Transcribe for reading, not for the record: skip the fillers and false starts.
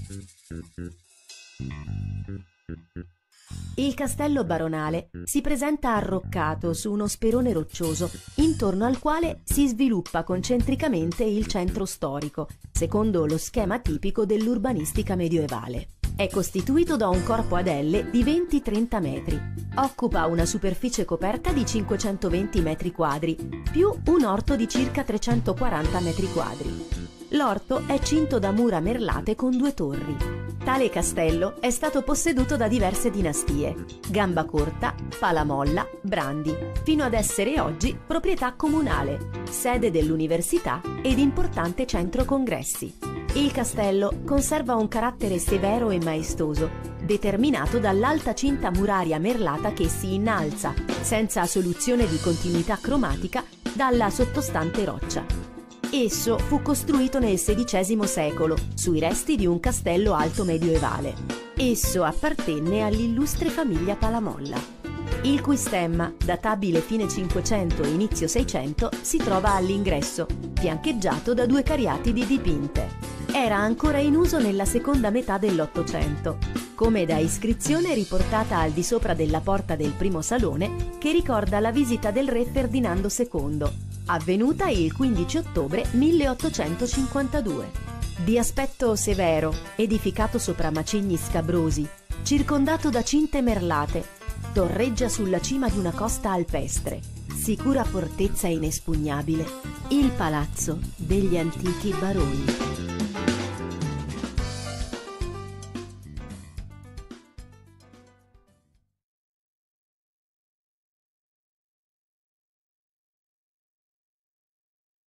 Il castello baronale si presenta arroccato su uno sperone roccioso, intorno al quale si sviluppa concentricamente il centro storico, secondo lo schema tipico dell'urbanistica medievale. È costituito da un corpo ad L di 20-30 metri. Occupa una superficie coperta di 520 metri quadri, più un orto di circa 340 metri quadri. L'orto è cinto da mura merlate con 2 torri. Tale castello è stato posseduto da diverse dinastie: Gambacorta, Palamolla, Brandi, fino ad essere oggi proprietà comunale, sede dell'università ed importante centro congressi. Il castello conserva un carattere severo e maestoso, determinato dall'alta cinta muraria merlata che si innalza, senza soluzione di continuità cromatica, dalla sottostante roccia. Esso fu costruito nel XVI secolo, sui resti di un castello alto medioevale. Esso appartenne all'illustre famiglia Palamolla, il cui stemma, databile fine 500 e inizio 600, si trova all'ingresso, fiancheggiato da 2 cariatidi dipinte. Era ancora in uso nella seconda metà dell'Ottocento, come da iscrizione riportata al di sopra della porta del primo salone, che ricorda la visita del re Ferdinando II, avvenuta il 15 ottobre 1852. Di aspetto severo, edificato sopra macigni scabrosi, circondato da cinte merlate, torreggia sulla cima di una costa alpestre, sicura fortezza inespugnabile, il palazzo degli antichi baroni.